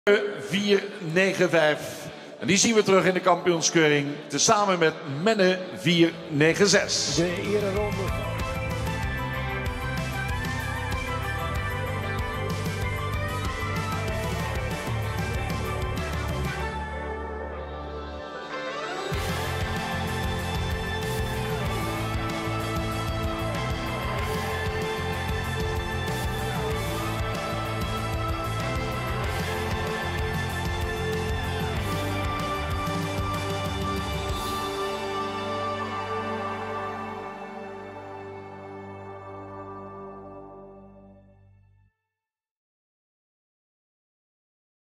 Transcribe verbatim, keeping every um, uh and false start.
vier negen vijf. En die zien we terug in de kampioenskeuring. Tezamen met Menne vier negen zes. De ereronde.